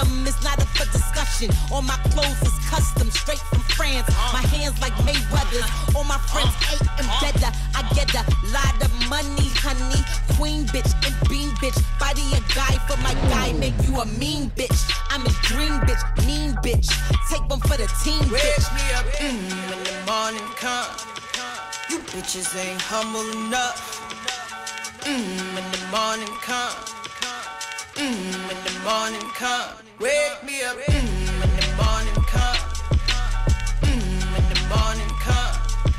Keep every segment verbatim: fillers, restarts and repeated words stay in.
bottom is not up for discussion. All my clothes is custom, straight from France. My hands like Mayweather's. All my friends ate and better. I get a lot of money, honey. Queen bitch and bean bitch. Body a guy for my guy, make you a mean bitch. I'm his dream bitch, mean bitch. Take one for the team, bitch. Wake me up mm, when the morning come. You bitches ain't humble enough. Mm, when the morning come. Mm, when the morning come. Wake me up mm, when the morning come. Mm, when the morning come.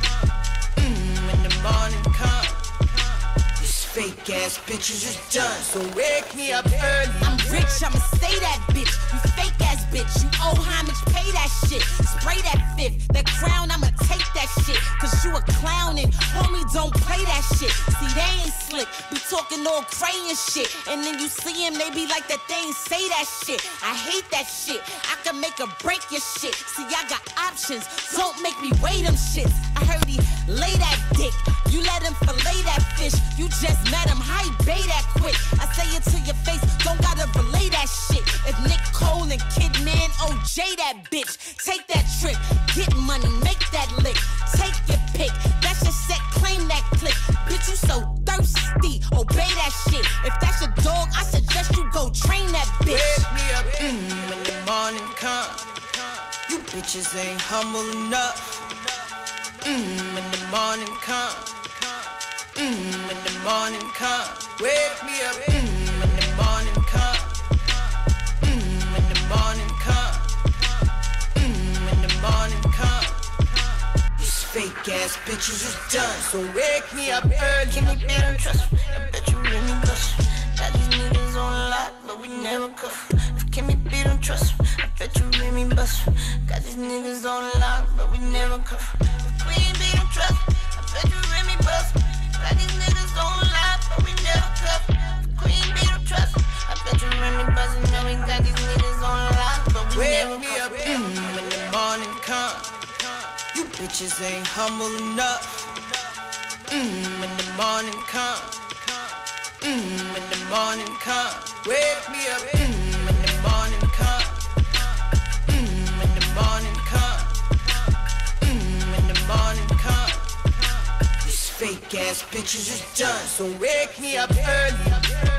Mm, when the morning come. These fake ass bitches is done, so wake me up early. I'm rich, I'ma say that bitch. You fake ass bitch, you owe homage, pay that shit. Spray that fifth, that crown, I'ma take that shit. Cause you a clown and homie don't play that shit. See, they ain't slick, be talking all crayon shit. And then you see him, they be like that, they ain't say that shit. I hate that shit, I can make or break your shit. See, I got options, don't make me weigh them shits. I heard he lay that dick, you let him fillet that fish. You just met him, how he bay that quick. I say it to your face, don't gotta relay that shit. If Nick Cole and Kidman, O J that bitch. Take that trip, get money, make that lick. Take your pick, that's your set, claim that click. Bitch, you so thirsty, obey that shit. If that's your dog, I suggest you go train that bitch. Wake me up mm, when the morning come. You bitches ain't humble enough. Mm, when the morning come. Mm, when the morning come. Wake me up mm, when the morning come. Mm, when the morning come. Mm, when the morning come. These fake ass bitches is done, so wake me up early. Can we better trust? I bet you really bust. Got these niggas on lock, but we never cuff. If Kimmy beat them trust, I bet you really bust. Got these niggas on lock, but we never cuff. If Queen beat them trust, I bet you really bust. Got these niggas on lock, but we never cuff. If Queen beat them trust, I bet you really bust. And now we got these niggas on lock, but we Wake never me cuff. up mm, when the morning come. You bitches ain't humble enough. Mm, when the morning come. Mm, when the morning come. Wake me up mm, when the morning come. Mm, when the morning come. Mm, when the morning come. These fake ass bitches is done, so wake me up early.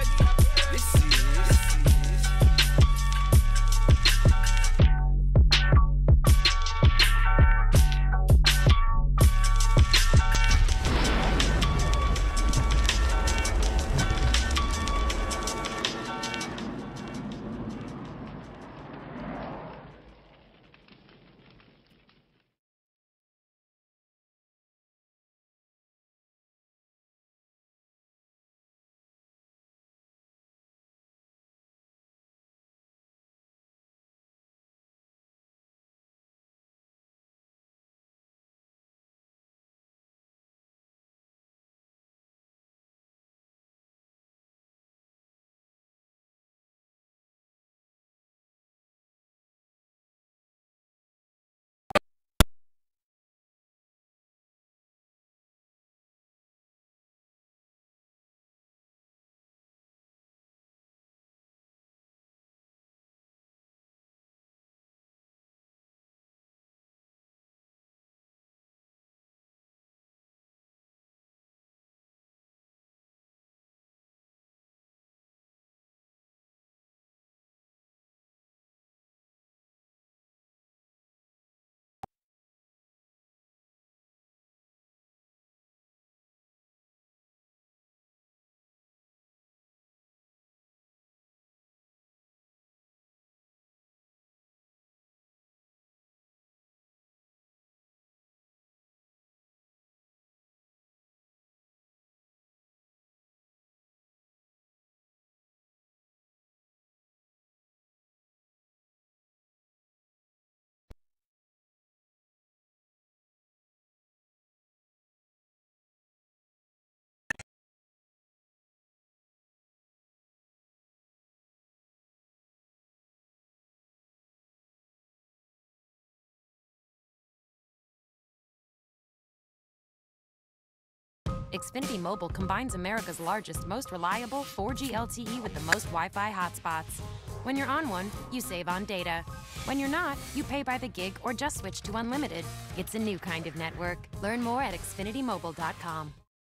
Xfinity Mobile combines America's largest, most reliable four G L T E with the most Wi-Fi hotspots. When you're on one, you save on data. When you're not, you pay by the gig or just switch to unlimited. It's a new kind of network. Learn more at xfinity mobile dot com.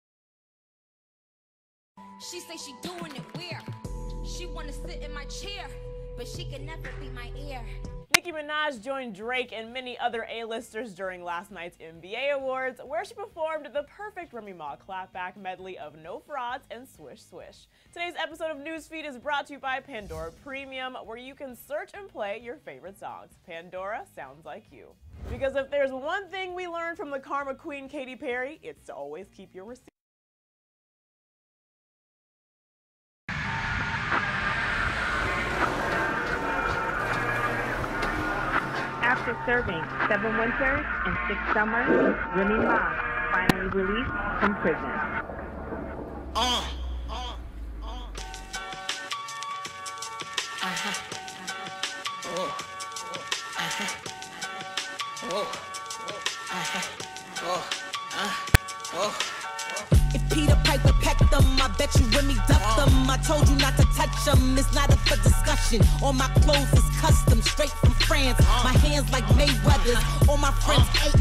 She say she doing it weird. She wanna sit in my chair, but she can never be my ear. Nicki Minaj joined Drake and many other A-listers during last night's N B A Awards, where she performed the perfect Remy Ma clapback medley of No Frauds and Swish Swish. Today's episode of Newsfeed is brought to you by Pandora Premium, where you can search and play your favorite songs. Pandora sounds like you. Because if there's one thing we learned from the Karma Queen Katy Perry, it's to always keep your receipts. After serving seven winters and six summers, Remy Ma finally released from prison. Uh, uh, uh. Uh-huh. Oh. Uh-huh. Oh. Uh-huh. Oh. Uh. Oh. If Peter Piper pecked them, I bet you Remy ducked them. I told you not to touch them, it's not up for discussion. All my clothes is custom, straight from France. My hands like Mayweather's. All my friends ate